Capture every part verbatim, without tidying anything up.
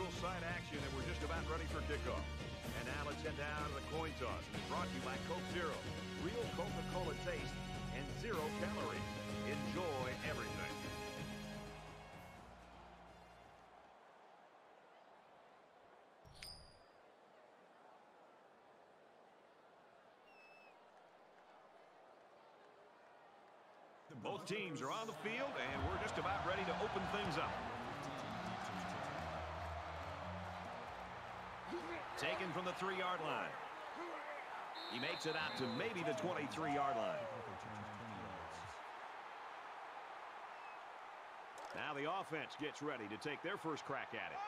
neutral side action, and we're just about ready for kickoff. And now let's head down to the coin toss. It's brought to you by Coke Zero. Real Coca-Cola taste and zero calories. Enjoy everything. Both teams are on the field, and we're just about ready to open things up. Taken from the three-yard line. He makes it out to maybe the twenty-three-yard line. Now the offense gets ready to take their first crack at it.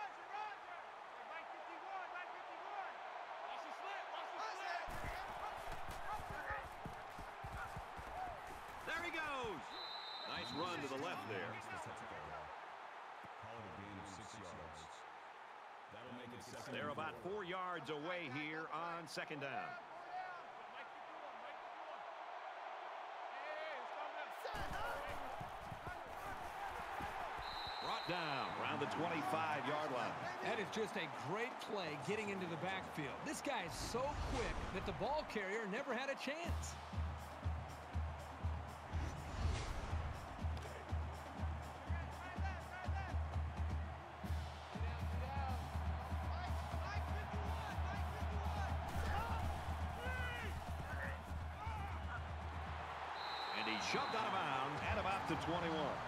There he goes. Nice run to the left there. They're about four yards away here on second down. Brought down around the twenty-five-yard line. That is just a great play getting into the backfield. This guy is so quick that the ball carrier never had a chance. Shoved out of bounds at about the twenty-one.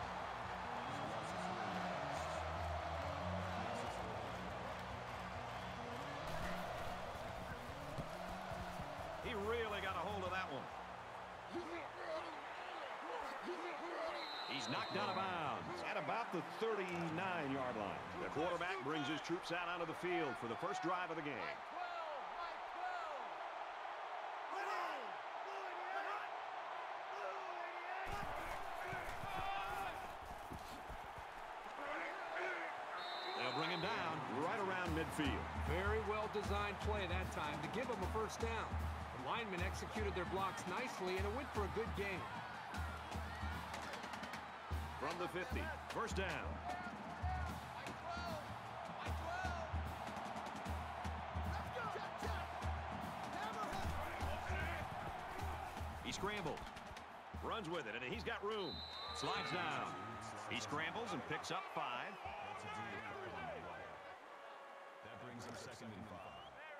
He really got a hold of that one. He's knocked out of bounds at about the thirty-nine-yard line. The quarterback brings his troops out onto the field for the first drive of the game. Bring him down right around midfield. Very well-designed play that time to give him a first down. The linemen executed their blocks nicely, and it went for a good game. From the fifty, first down. He scrambles, runs with it, and he's got room. Slides down. He scrambles and picks up five. That brings him second and five.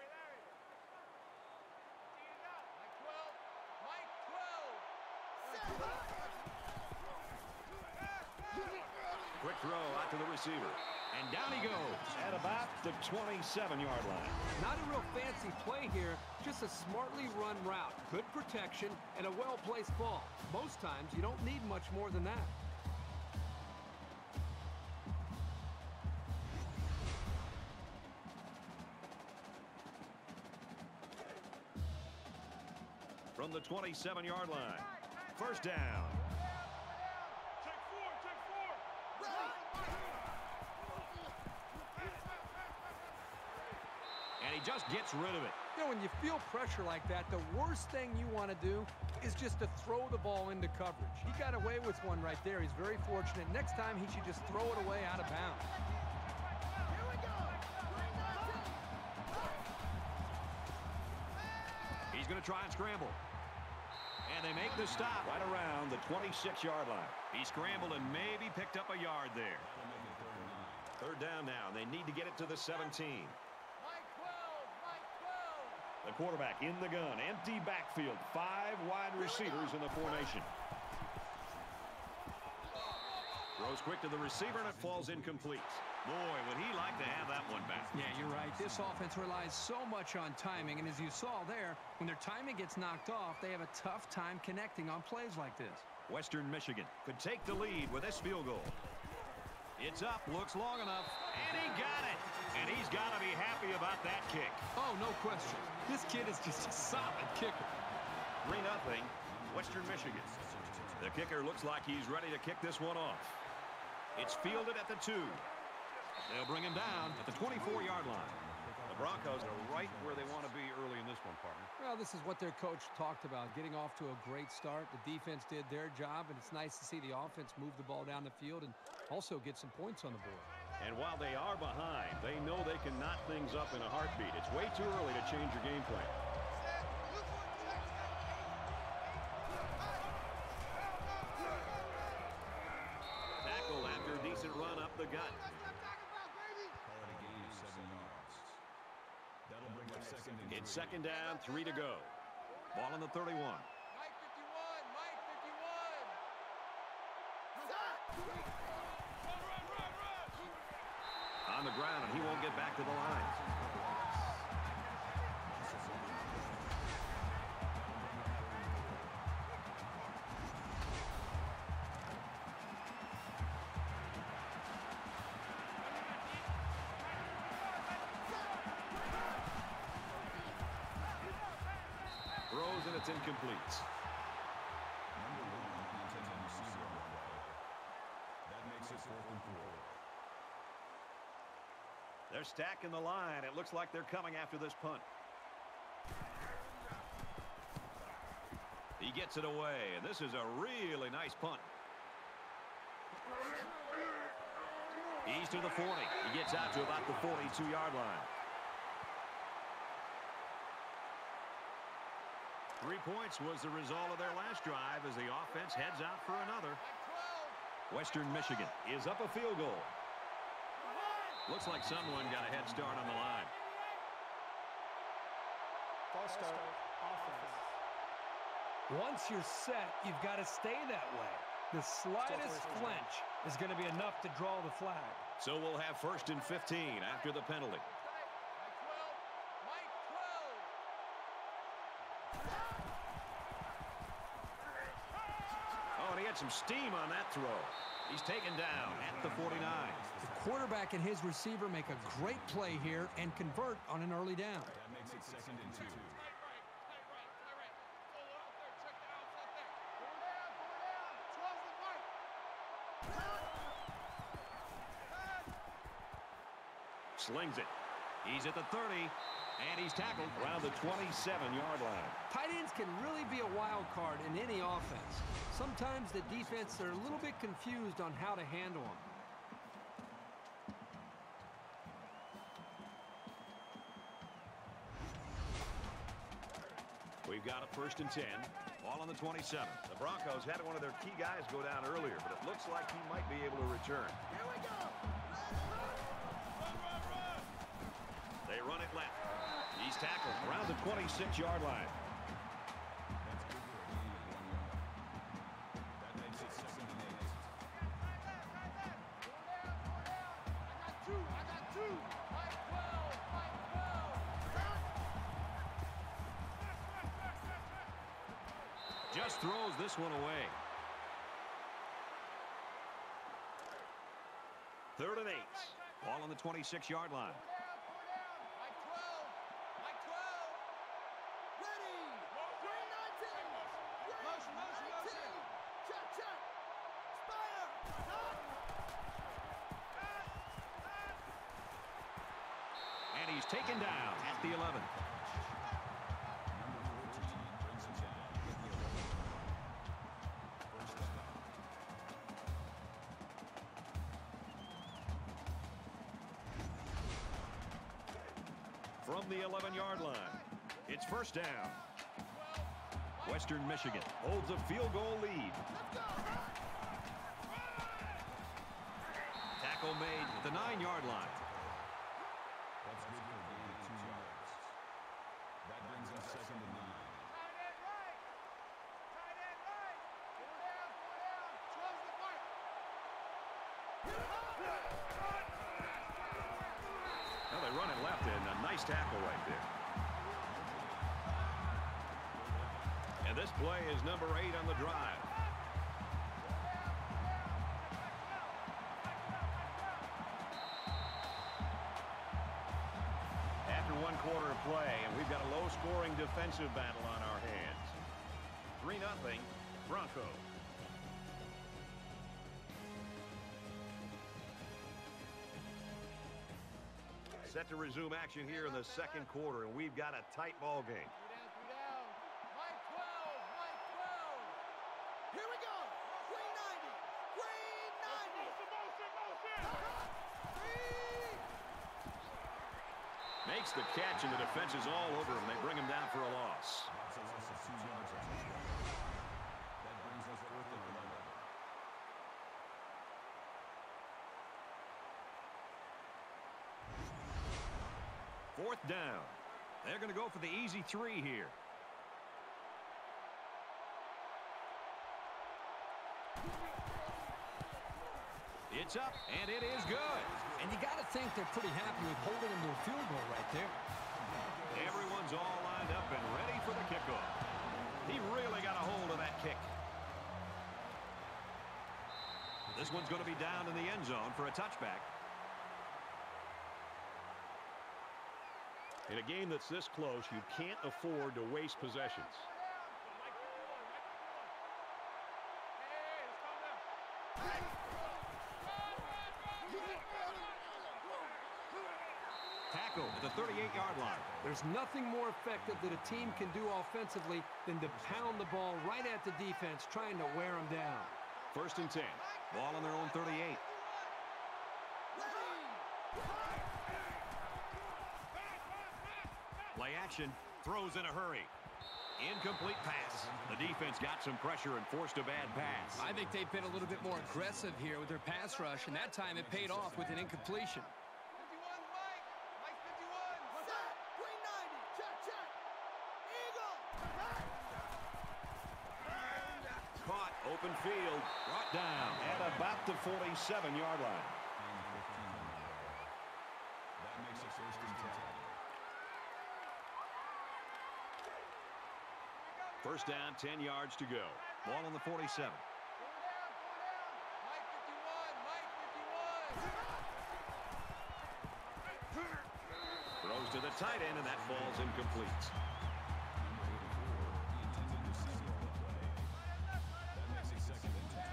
Quick throw out to the receiver. And down he goes at about the twenty-seven-yard line. Not a real fancy play here, just a smartly run route. Good protection and a well-placed ball. Most times you don't need much more than that. From the twenty-seven-yard line. First down. Check four, check four. And he just gets rid of it. You know, when you feel pressure like that, the worst thing you want to do is just to throw the ball into coverage. He got away with one right there. He's very fortunate. Next time, he should just throw it away out of bounds. He's going to try and scramble. And they make the stop right around the twenty-six-yard line. He scrambled and maybe picked up a yard there. Third down now. They need to get it to the seventeen. The quarterback in the gun. Empty backfield. Five wide receivers in the formation. Throws quick to the receiver, and it falls incomplete. Boy, would he like to have that one back. Yeah, you're right. This offense relies so much on timing, and as you saw there, when their timing gets knocked off, they have a tough time connecting on plays like this. Western Michigan could take the lead with this field goal. It's up, looks long enough, and he got it. And he's got to be happy about that kick. Oh, no question. This kid is just a solid kicker. three nothing, Western Michigan. The kicker looks like he's ready to kick this one off. It's fielded at the two. They'll bring him down at the twenty-four-yard line. The Broncos are right where they want to be early in this one, partner. Well, this is what their coach talked about, getting off to a great start. The defense did their job, and it's nice to see the offense move the ball down the field and also get some points on the board. And while they are behind, they know they can knot things up in a heartbeat. It's way too early to change your game plan. Tackle after a decent run up the gut. Call it a gain of seven yards. That'll bring up second and It's three. second down, three to go. Ball on the thirty-one. Mike fifty-one, Mike fifty-one. On the ground, and he won't get back to the line. Throws, and it's incomplete. Number one on the intended receiver on the play. That makes it fourth and four. They're stacking the line. It looks like they're coming after this punt. He gets it away, and this is a really nice punt. He's to the forty. He gets out to about the forty-two yard line. Three points was the result of their last drive as the offense heads out for another. Western Michigan is up a field goal. Looks like someone got a head start on the line. False start, offense. Once you're set, you've got to stay that way. The slightest flinch is going to be enough to draw the flag. So we'll have first and fifteen after the penalty. Oh, and he had some steam on that throw. He's taken down at the forty-nine. The quarterback and his receiver make a great play here and convert on an early down. That makes it second and two. Slings it. He's at the thirty, and he's tackled around the twenty-seven yard line. Tight ends can really be a wild card in any offense. Sometimes the defense are a little bit confused on how to handle them. We've got a first and ten. Ball on the twenty-seven. The Broncos had one of their key guys go down earlier, but it looks like he might be able to return. Here we go. Run, run, run. They run it left. He's tackled around the twenty-six yard line. That's good for a gain of one yard. That makes it second and eight. I got two. I got two. Mike twelve. Mike twelve. Just throws this one away. Third and eight. Ball on the twenty-six yard line. And he's taken down at the eleven. Number fourteen brings him down at the eleven. First down. From the eleven yard line, it's first down. Western Michigan holds a field goal lead. Tackle made at the nine yard line. That's good for a gain of two yards. That brings him second and nine. Now they run it left, and a nice tackle right there. And this play is number eight on the drive. After one quarter of play, and we've got a low-scoring defensive battle on our hands. three nothing Broncos. Set to resume action here in the second quarter, and we've got a tight ball game. Here we go. three ninety. three ninety. Motion, motion, motion. Makes the catch, and the defense is all over him. They bring him down for a loss. That's a loss of two yards on that play. That brings us fourth and eleven. Fourth down. They're going to go for the easy three here. It's up, and it is good. And you got to think they're pretty happy with holding him to a field goal right there. Everyone's all lined up and ready for the kickoff. He really got a hold of that kick. This one's going to be down in the end zone for a touchback. In a game that's this close, you can't afford to waste possessions. Tackle at the thirty-eight yard line. There's nothing more effective that a team can do offensively than to pound the ball right at the defense, trying to wear them down. First and ten. Ball on their own thirty-eight. Play action. Throws in a hurry. Incomplete pass. The defense got some pressure and forced a bad pass. I think they've been a little bit more aggressive here with their pass rush, and that time it paid off with an incompletion. fifty-one, Mike. Mike fifty-one. Set. Green ninety. Check, check. Eagle. Caught. Open field. Brought down at about the forty-seven yard line. That makes it first and ten. First down, ten yards to go. Ball on the forty-seven. Mike fifty-one. Mike fifty-one. Throws to the tight end, and that falls incomplete. That makes it second and ten.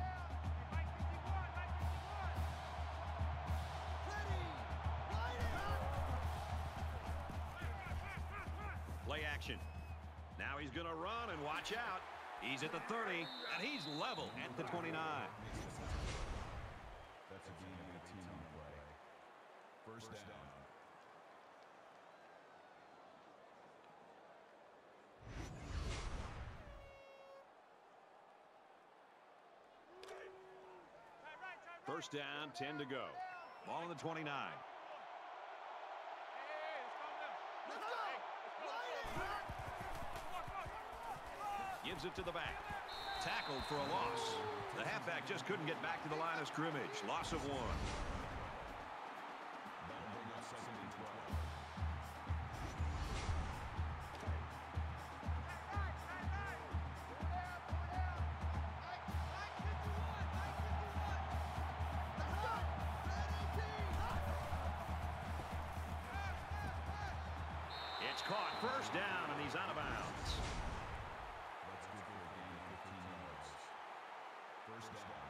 Play action. Now he's going to run, and watch out. He's at the thirty, and he's level at the twenty-nine. That's a gain of eighteen on the play. First down. First down, ten to go. Ball on the twenty-nine. Gives it to the back. Tackled for a loss. The halfback just couldn't get back to the line of scrimmage. Loss of one. That'll bring up second and twelve. It's caught. First down, and he's out of bounds. That's good for a gain of fifteen yards. First down.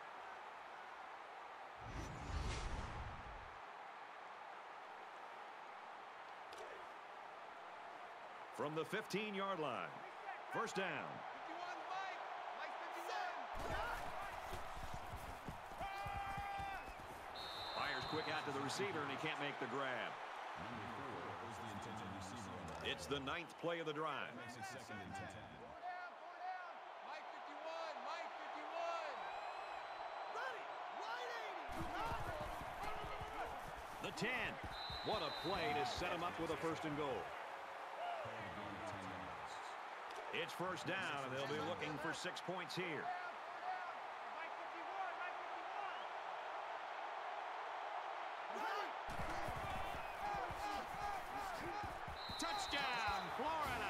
From the fifteen yard line. First down. fifty-one, Mike. Mike fifty-one. Fires quick out to the receiver, and he can't make the grab. Number four was the intended receiver on that. It's the ninth play of the drive. That makes it second and ten. Four down, four down. Mike fifty-one. Mike fifty-one. Ready. Right eighty. The ten. What a play to set him up with a first and goal. Called a gain of ten yards. It's first down, and they'll be looking for six points here. Mike fifty-one. Mike fifty-one. Touchdown, Florida!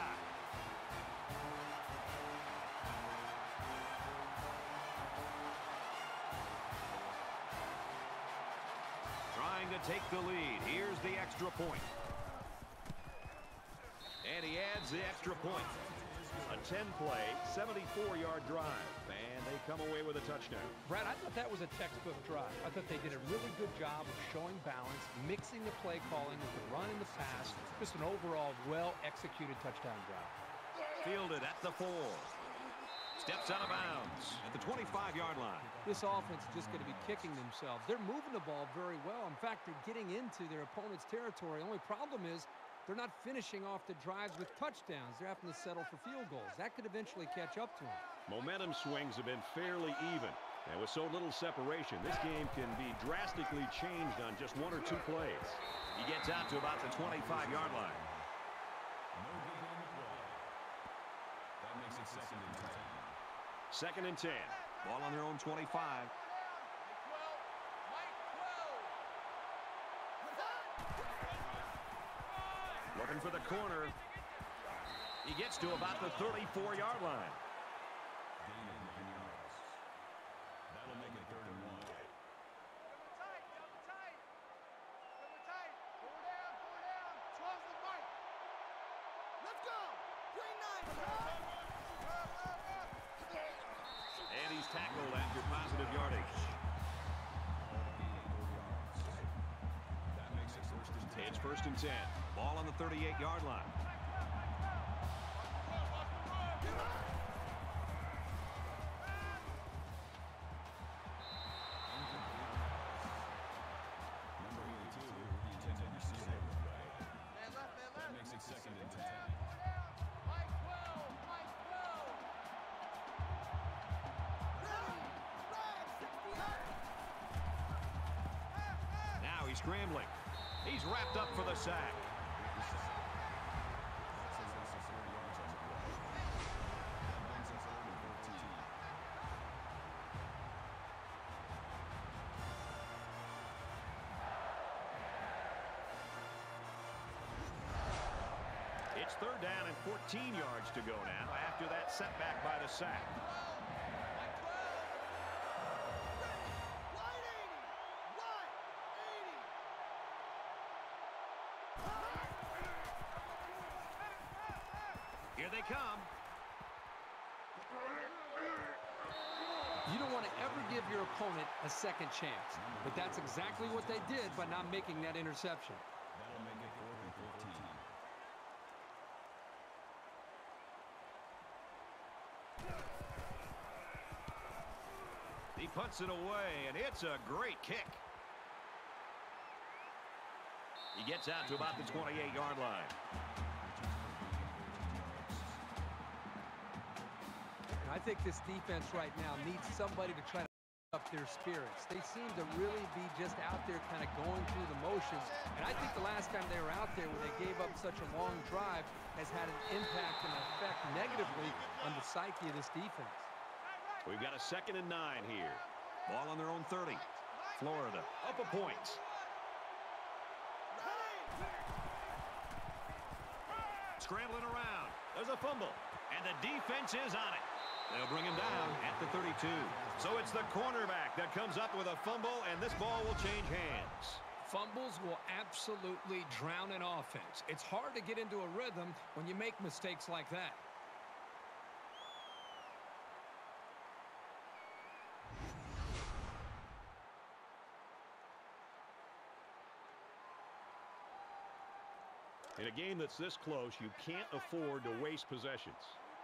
Trying to take the lead. Here's the extra point. And he adds the extra point. A ten play, seventy-four yard drive. And they come away with a touchdown. Brad, I thought that was a textbook drive. I thought they did a really good job of showing balance, mixing the play calling with the run and the pass. Just an overall well-executed touchdown drive. Fielded at the four. Steps out of bounds at the twenty-five yard line. This offense is just going to be kicking themselves. They're moving the ball very well. In fact, they're getting into their opponent's territory. The only problem is they're not finishing off the drives with touchdowns. They're having to settle for field goals. That could eventually catch up to them. Momentum swings have been fairly even. And with so little separation, this game can be drastically changed on just one or two plays. He gets out to about the twenty-five yard line. No good on the play. That makes it second and ten. Second and ten. Ball on their own twenty-five. Looking for the corner. He gets to about the thirty-four yard line. Gain of nine yards. That'll make it third and one. And he's tackled after positive yardage. That makes it first and ten. It's first and ten. Ball on the thirty-eight yard line. Number eighty-two, the intended receiver. That makes it second and ten. Now he's scrambling. He's wrapped up for the sack. It's third down and fourteen yards to go now after that setback by the sack. Here they come. You don't want to ever give your opponent a second chance. But that's exactly what they did by not making that interception. That'll make it fourth and fifteen. He punts it away, and it's a great kick. He gets out to about the twenty-eight yard line. I think this defense right now needs somebody to try to up their spirits. They seem to really be just out there kind of going through the motions. And I think the last time they were out there when they gave up such a long drive has had an impact and effect negatively on the psyche of this defense. We've got a second and nine here. Ball on their own thirty. Florida up a point. Scrambling around. There's a fumble. And the defense is on it. They'll bring him down at the thirty-two. So it's the cornerback that comes up with a fumble, and this ball will change hands. Fumbles will absolutely drown an offense. It's hard to get into a rhythm when you make mistakes like that. In a game that's this close, you can't afford to waste possessions.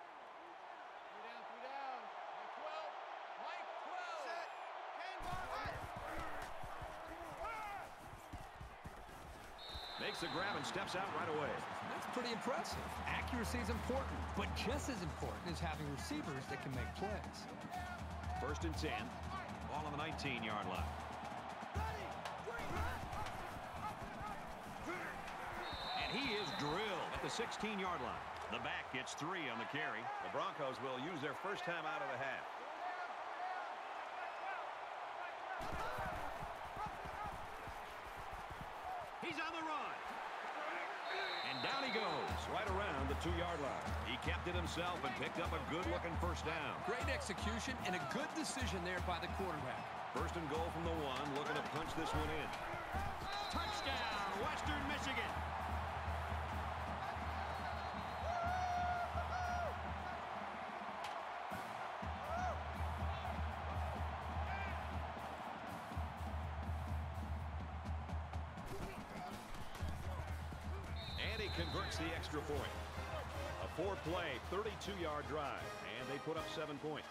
Makes the grab and steps out right away. That's pretty impressive. Accuracy is important, but just as important is having receivers that can make plays. First and ten. Ball on the nineteen yard line. And he is drilled at the sixteen yard line. The back gets three on the carry. The Broncos will use their first time out of the half. He's on the run. And down he goes, right around the two yard line. He kept it himself and picked up a good-looking first down. Great execution and a good decision there by the quarterback. First and goal from the one, looking to punch this one in. Touchdown, Western Michigan. And he converts the extra point. A four-play, thirty-two yard drive, and they put up seven points.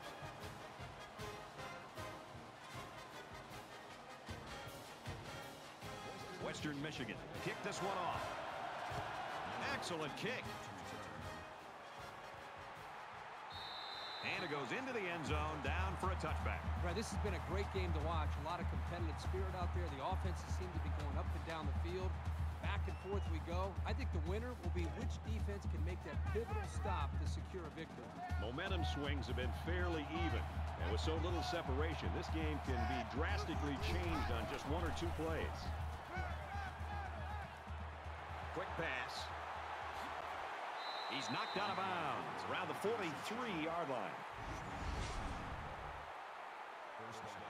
Western Michigan kick this one off. Excellent kick. And it goes into the end zone, down for a touchback. Right, this has been a great game to watch. A lot of competitive spirit out there. The offenses seem to be going up and down the field. Back and forth we go. I think the winner will be which defense can make that pivotal stop to secure a victory. Momentum swings have been fairly even. And with so little separation, this game can be drastically changed on just one or two plays. Quick pass. He's knocked out of bounds around the forty-three yard line. First down.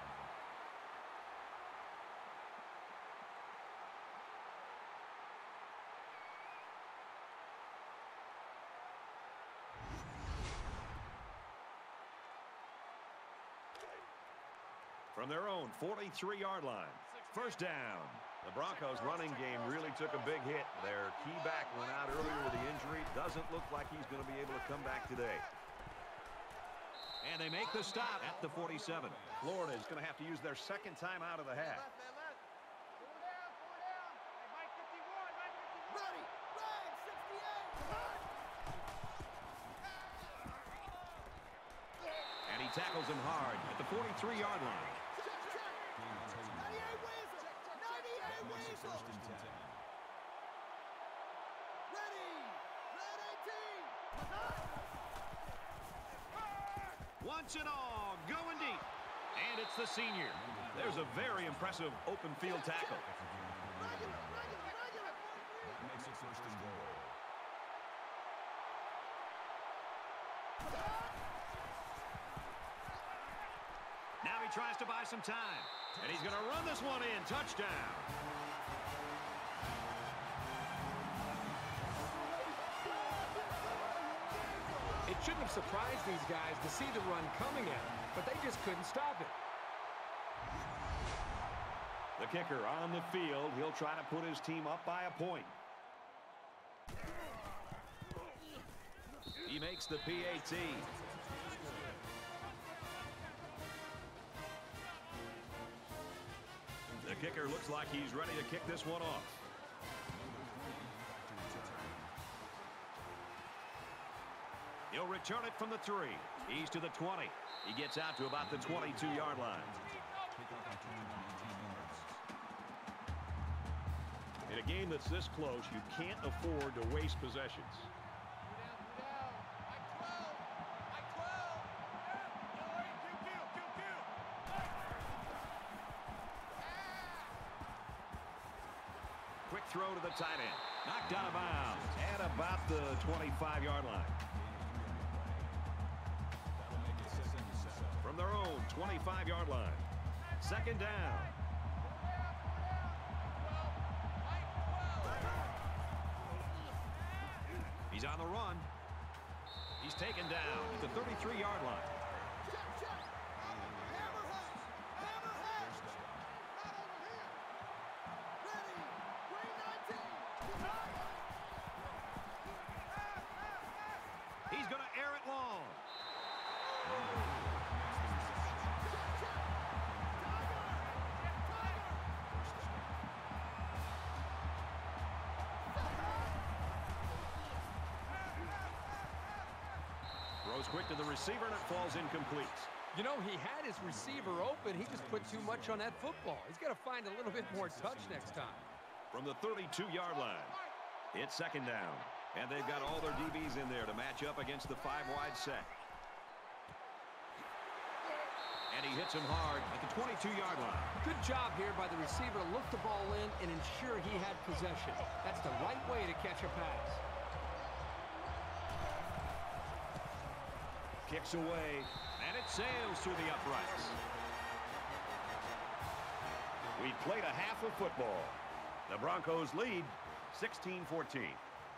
From their own forty-three yard line. First down. The Broncos running game really took a big hit. Their key back went out earlier with the injury. Doesn't look like he's going to be able to come back today. And they make the stop at the forty-seven. Florida is going to have to use their second time out of the half. And he tackles him hard at the forty-three yard line. First and ten. Once and all, going deep. And it's the senior. There's a very impressive open field tackle. That makes it first and goal. Now he tries to buy some time. And he's going to run this one in. Touchdown. It shouldn't have surprised these guys to see the run coming at them, but they just couldn't stop it. The kicker on the field. He'll try to put his team up by a point. He makes the P A T. The kicker looks like he's ready to kick this one off. He'll return it from the three. He's to the twenty. He gets out to about the twenty-two yard line. In a game that's this close, you can't afford to waste possessions. Quick throw to the tight end. Knocked out of bounds at about the twenty-five yard line. From their own twenty-five yard line. Second down. He's on the run. He's taken down at the thirty-three yard line. He's going to air it long. Throws quick to the receiver, and it falls incomplete. You know, he had his receiver open. He just put too much on that football. He's got to find a little bit more touch next time. From the thirty-two yard line, it's second down. And they've got all their D Bs in there to match up against the five-wide set. And he hits him hard at the twenty-two yard line. Good job here by the receiver to look the ball in and ensure he had possession. That's the right way to catch a pass. Kicks away, and it sails through the uprights. We played a half of football. The Broncos lead sixteen fourteen.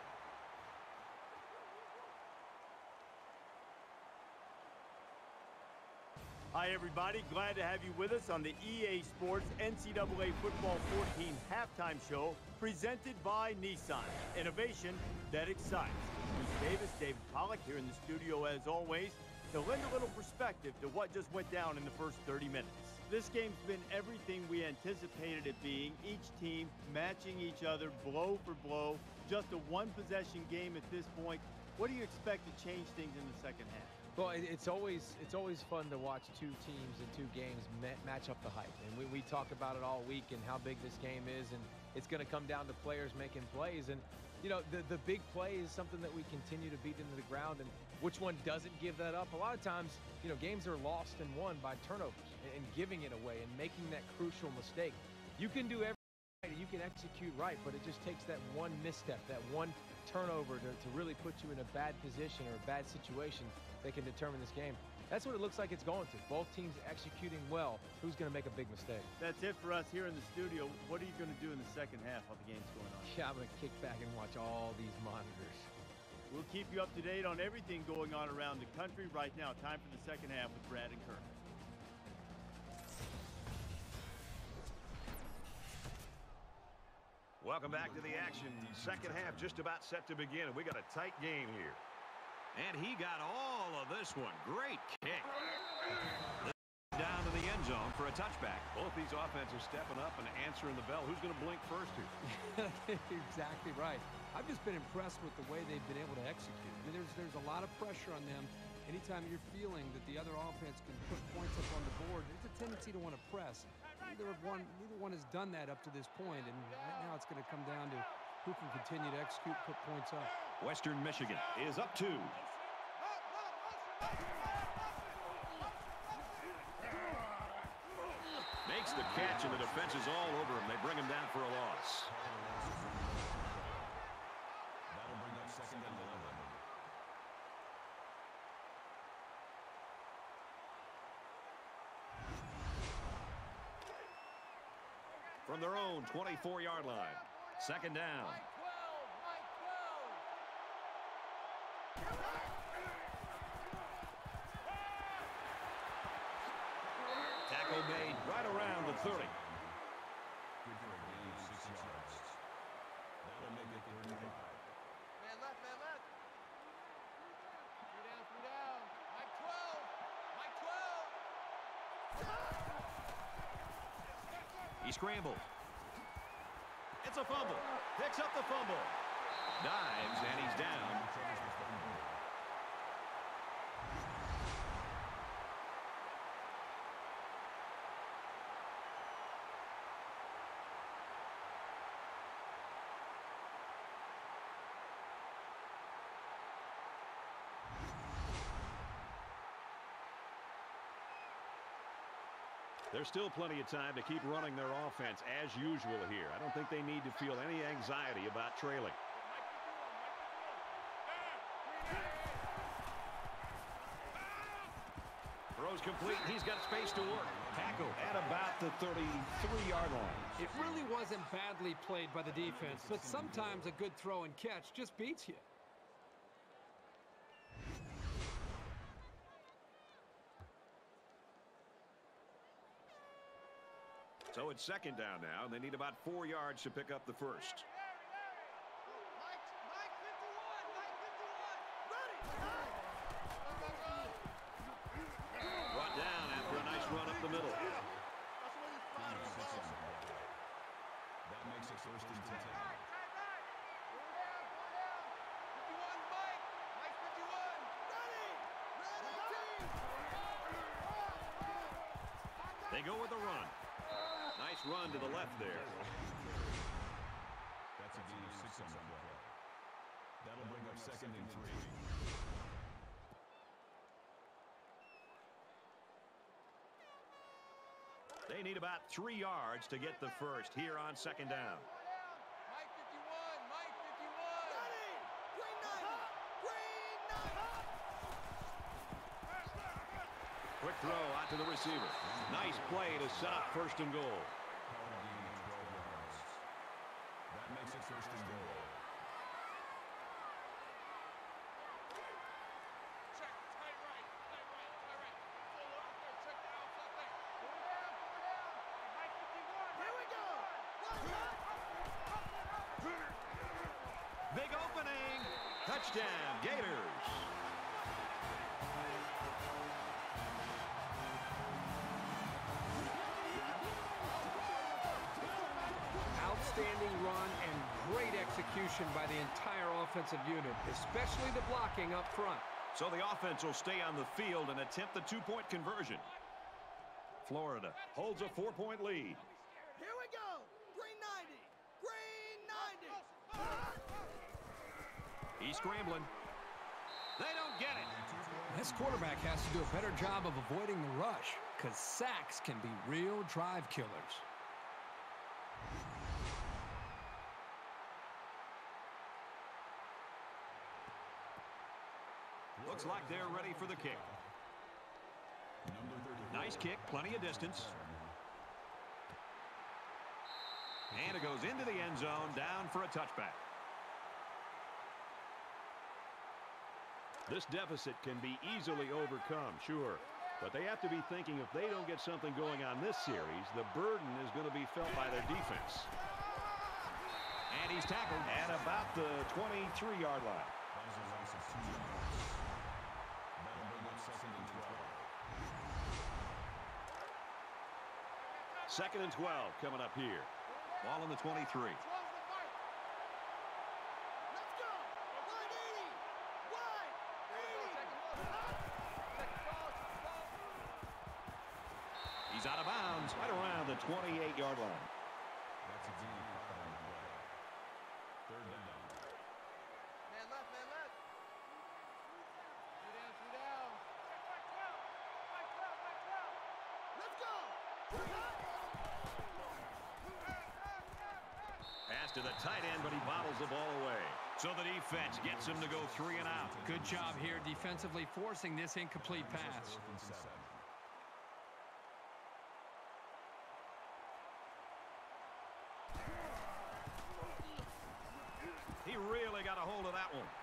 Hi, everybody. Glad to have you with us on the E A Sports N C double A Football fourteen halftime show presented by Nissan. Innovation that excites. Davis, David Pollack here in the studio as always to lend a little perspective to what just went down in the first thirty minutes. This game's been everything we anticipated it being. Each team matching each other blow for blow. Just a one-possession game at this point. What do you expect to change things in the second half? Well, it's always it's always fun to watch two teams in two games match up the hype. And we, we talk about it all week and how big this game is. And it's going to come down to players making plays. And, you know, the, the big play is something that we continue to beat into the ground. And which one doesn't give that up? A lot of times, you know, games are lost and won by turnovers and giving it away and making that crucial mistake. You can do everything right and you can execute right, but it just takes that one misstep, that one turnover to, to really put you in a bad position or a bad situation that can determine this game. That's what it looks like it's going to. Both teams executing well. Who's going to make a big mistake? That's it for us here in the studio. What are you going to do in the second half while the game's going on? Yeah, I'm going to kick back and watch all these monitors. We'll keep you up to date on everything going on around the country. Right now, time for the second half with Brad and Kirk. Welcome back to the action. Second half just about set to begin, and we got a tight game here. And he got all of this one. Great kick. Down to the end zone for a touchback. Both these offenses stepping up and answering the bell. Who's going to blink first here? Exactly right. I've just been impressed with the way they've been able to execute. I mean, there's, there's a lot of pressure on them. Anytime you're feeling that the other offense can put points up on the board, there's a tendency to want to press. Neither one, neither one has done that up to this point, and right now it's going to come down to who can continue to execute, put points up. Western Michigan is up two. Makes the catch, and the defense is all over him. They bring him down for a loss. That'll bring up second and eleven. From their own twenty-four yard line. Second down. Tackle made right around the thirty. Good for a gain of six yards. That'll make it thirty-five. Man left, man left. Three down, three down. Mike twelve. Mike twelve. He scrambled. It's a fumble. Picks up the fumble. Dives, and he's down. There's still plenty of time to keep running their offense as usual here. I don't think they need to feel any anxiety about trailing. Throws complete. He's got space to work. Tackle at about the thirty-three yard line. It really wasn't badly played by the defense, but sometimes a good throw and catch just beats you. So it's second down now, and they need about four yards to pick up the first. Mike, Mike fifty-one, Mike fifty-one. Ready. Brought down after a nice run up the middle. That makes it first and ten. fifty-one, Mike. Mike fifty-one. Ready. Ready. They go with the run. Nice run to the left there. That's a gain of six on the play. That'll bring up second and three. They need about three yards to get the first here on second down. Mike fifty-one, Mike fifty-one. Ready. Green ninety. Green ninety. Quick throw out to the receiver. Nice play to set up first and goal. Call a gain of twelve yards. That makes it first and goal. Check, tight right, tight right, tight right. Full out there, check the outside thing. Four down, four down. Mike fifty-one. Here we go. Big opening. Touchdown, Gators. Outstanding run and great execution by the entire offensive unit, especially the blocking up front. So the offense will stay on the field and attempt the two-point conversion. Florida holds a four-point lead. Here we go. Green ninety. Green ninety. He's scrambling. They don't get it. This quarterback has to do a better job of avoiding the rush, because sacks can be real drive killers. Looks like they're ready for the kick. Nice kick, plenty of distance. And it goes into the end zone, down for a touchback. This deficit can be easily overcome, sure. But they have to be thinking if they don't get something going on this series, the burden is going to be felt by their defense. And he's tackled at about the twenty-three yard line. Second and twelve coming up here. Ball on the twenty-three. He's out of bounds right around the twenty-eight yard line. That's a D. Third down. Man left, man left. Two down, two down. Let's go. Pass to the tight end, but he bobbles the ball away. So the defense gets him to go three and out. Good job here defensively forcing this incomplete pass. He really got a hold of that one.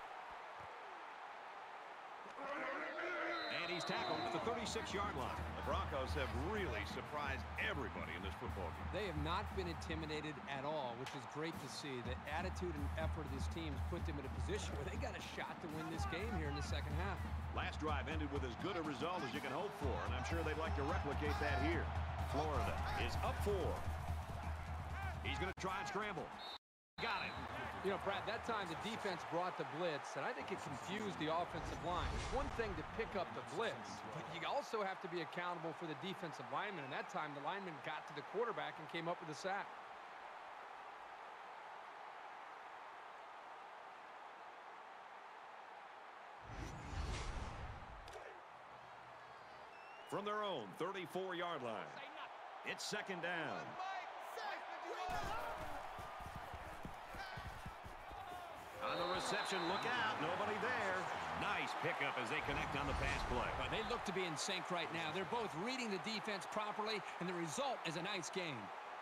And he's tackled at the thirty-six yard line. The Broncos have really surprised everybody in this football game. They have not been intimidated at all, which is great to see. The attitude and effort of this team has put them in a position where they got a shot to win this game here in the second half. Last drive ended with as good a result as you can hope for, and I'm sure they'd like to replicate that here. Florida is up four. He's going to try and scramble. Got it. You know, Brad, that time the defense brought the blitz, and I think it confused the offensive line. It's one thing to pick up the blitz, but you also have to be accountable for the defensive lineman, and that time the lineman got to the quarterback and came up with a sack. From their own thirty-four yard line. It's second down. On the reception, look out. Nobody there. Nice pickup as they connect on the pass play. Well, they look to be in sync right now. They're both reading the defense properly, and the result is a nice game.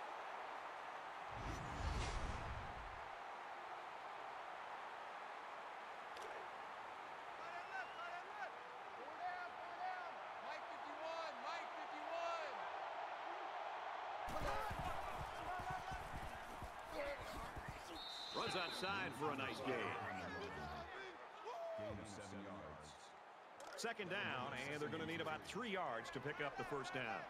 Runs outside for a nice gain. Gain of seven yards. Second down, and they're going to need about three yards to pick up the first down.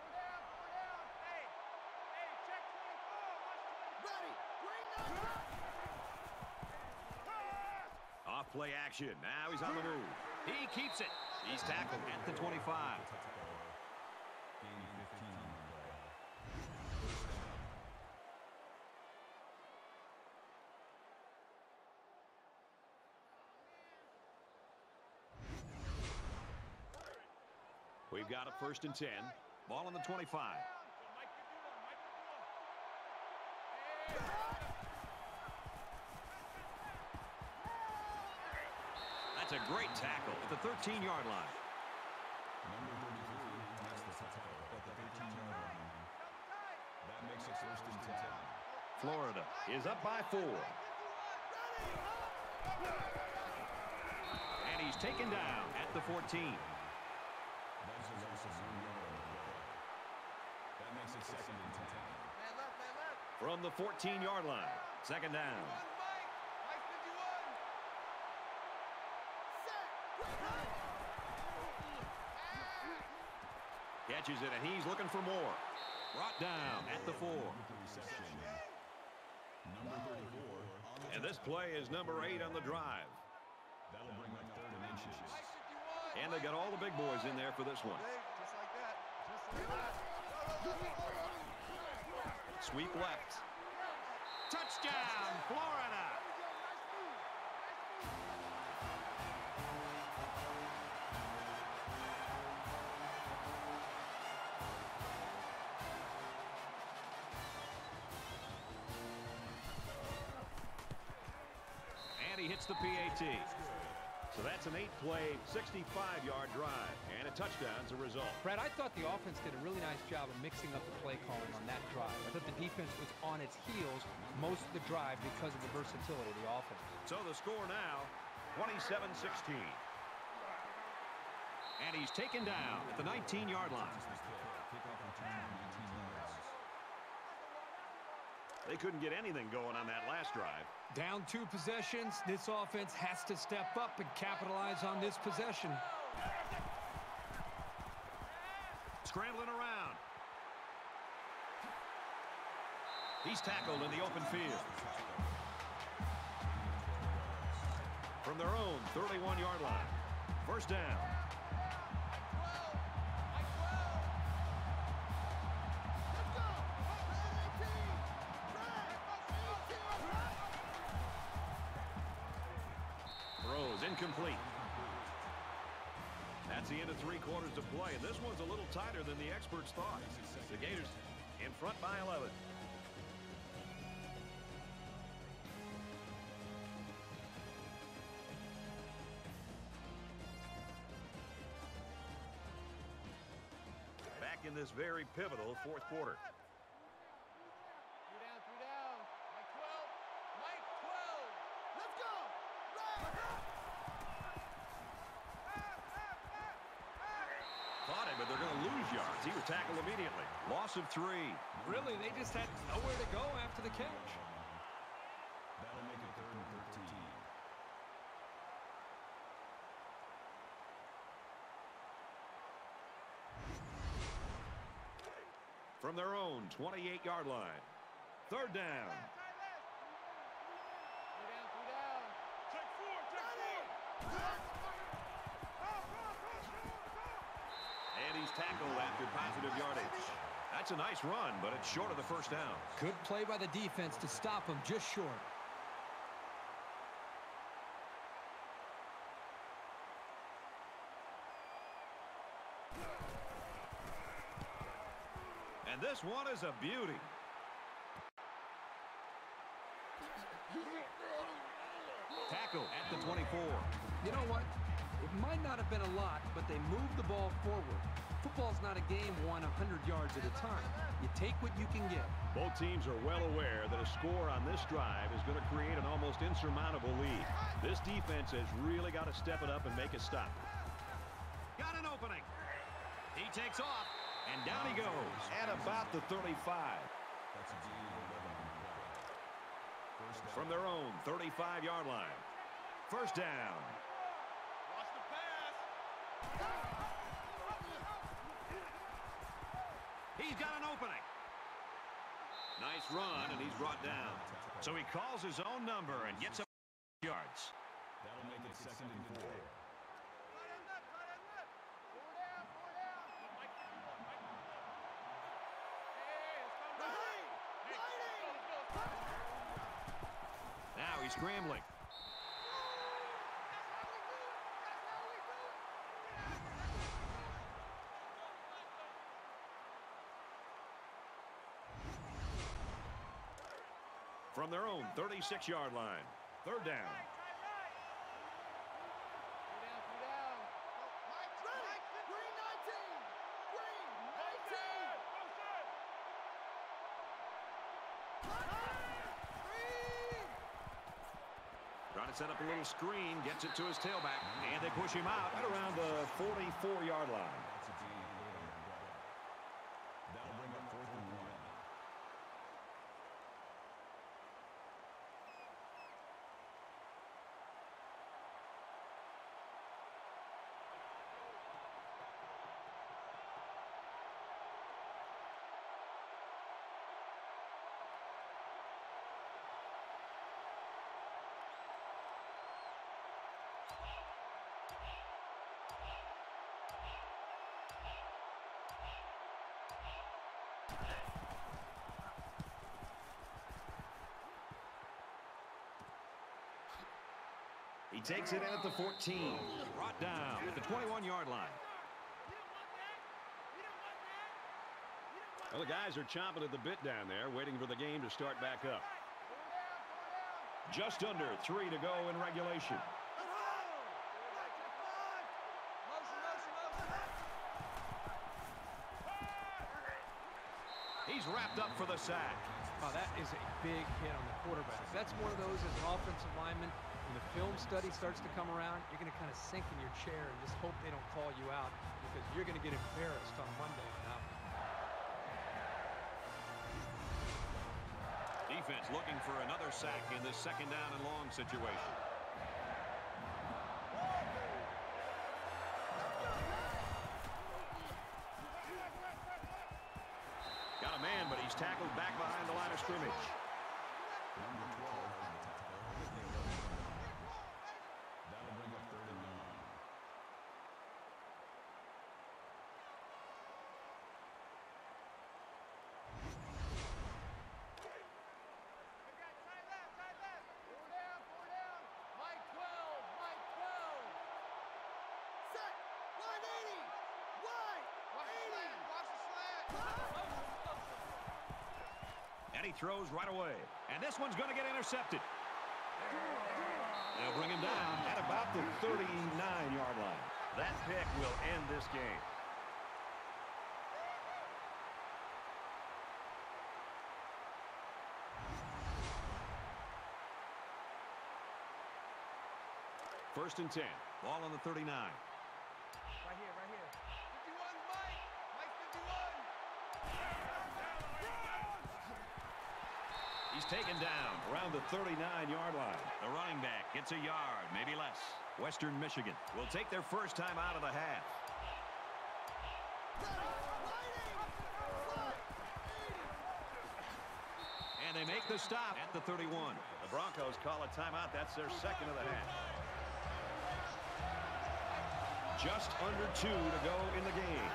Off play action. Now he's on the move. He keeps it. He's tackled at the twenty-five. Gain fifteen on the play. We've got a first and ten. Ball on the twenty-five. That's a great tackle at the thirteen yard line. Number thirty-three makes the tackle at the thirteen yard line. That makes it first and ten. Florida is up by four. And he's taken down at the fourteen. That's a loss of one yard on the play. That makes it second and ten. Man left, man left. From the fourteen yard line. Second down. Mike, Mike fifty-one. Catches it, and he's looking for more. Brought down at the four. With the reception, number thirty-four. On the And this play is number eight on the drive. That'll bring up third and inches. And they got all the big boys in there for this one. Just like that. Just like that. Sweep left. Touchdown, Florida. And he hits the P A T. So that's an eight-play, sixty-five yard drive, and a touchdown as a result. Brad, I thought the offense did a really nice job of mixing up the play calling on that drive. I thought the defense was on its heels most of the drive because of the versatility of the offense. So the score now, twenty-seven sixteen. And he's taken down at the nineteen yard line. Kickoff return of nineteen yards. They couldn't get anything going on that last drive. Down two possessions, this offense has to step up and capitalize on this possession. Scrambling around. He's tackled in the open field. From their own thirty-one yard line. First down. Throws incomplete. That's the end of three quarters to play. And this one's a little tighter than the experts thought. The Gators in front by eleven. Back in this very pivotal fourth quarter. Three down, three down. Mike twelve. Mike twelve. Let's go. Caught him, but they're going to lose yards. He was tackled immediately. Loss of three. Really, they just had nowhere to go after the catch. That'll make it third and thirteen. From their own twenty-eight yard line. Third down. Three down, three down. Check four, check four. And he's tackled after positive yardage. That's a nice run, but it's short of the first down. Good play by the defense to stop him just short. And this one is a beauty. Tackle at the twenty-four. You know what? It might not have been a lot, but they moved the ball forward. Football's not a game won one hundred yards at a time. You take what you can get. Both teams are well aware that a score on this drive is going to create an almost insurmountable lead. This defense has really got to step it up and make a stop. Got an opening. He takes off, and down he goes at about the thirty-five. That's a gain of eleven on the play. First down. From their own thirty-five yard line. First down. Watch the pass. He's got an opening. Nice run, and he's brought down. So he calls his own number and gets up yards. That'll make it second and four. Now he's scrambling. From their own thirty-six yard line. Third down. Three down, three down. Mike, Mike, green nineteen. Green nineteen. Trying to set up a little screen, gets it to his tailback, and they push him out at around the forty-four yard line. That's a gain of eight on the play. That'll bring up fourth and one. He takes it in at the fourteen. Brought down at the twenty-one-yard line. Well, the guys are chomping at the bit down there, waiting for the game to start back up. Just under three to go in regulation. He's wrapped up for the sack. Oh, that is a big hit on the quarterback. That's one of those as an offensive lineman. When the film study starts to come around, you're going to kind of sink in your chair and just hope they don't call you out because you're going to get embarrassed on Monday on that one. Defense looking for another sack in this second down and long situation. Got a man, but he's tackled back behind the line of scrimmage. Number twelve on the tackle. That'll bring up third and nine. And he throws right away. And this one's going to get intercepted. They'll bring him down at about the thirty-nine-yard line. That pick will end this game. First and ten. Ball on the thirty-nine. Right here, right here. fifty-one, Mike. Mike, fifty-one. He's taken down around the thirty-nine-yard line. The running back gets a yard, maybe less. Western Michigan will take their first time out of the half. And they make the stop at the thirty-one. The Broncos call a timeout. That's their second of the half. Just under two to go in the game.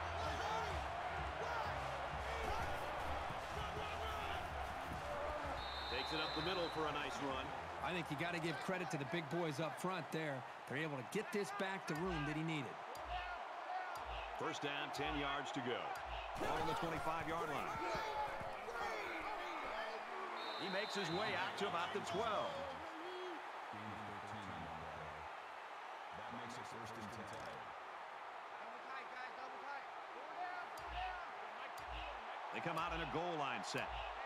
Takes it up the middle for a nice run. I think you got to give credit to the big boys up front there. They're able to get this back to room that he needed. First down, ten yards to go. Ball on the twenty-five-yard line. He makes his way out to about the twelve. Gain of thirteen on the play. That makes it first and ten. Double tight, guys, double tight. Four down, four down. Mike, fifty-one, Mike. They come out in a goal line set.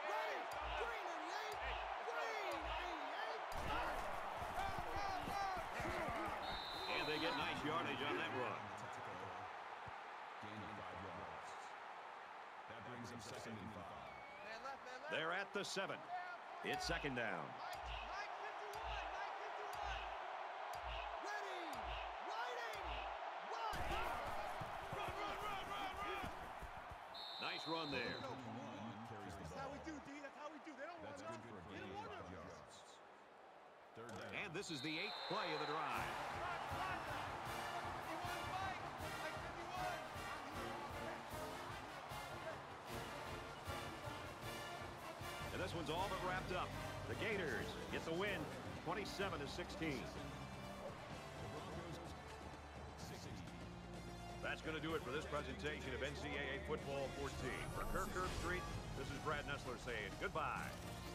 And they get nice yardage on that run. Gain of five yards. That brings up second and five. Man left, man left. They're at the seven. It's second down. Mike, Mike, fifty-one, Mike, fifty-one. Ready, right eighty, run. Run, run, run, run, run. Nice run there. thirty-one carries the That's how ball. we do, D. That's how we do. They don't want That's to good for a gain of five yards. Third down. And this is the eighth play of the drive. fifty-one, Mike. Mike, fifty-one. And this one's all but wrapped up. The Gators get the win, twenty-seven to sixteen. The Broncos sixty. That's going to do it for this presentation of N C double A Football fourteen. For Kirk Herbstreit, this is Brad Nessler saying goodbye.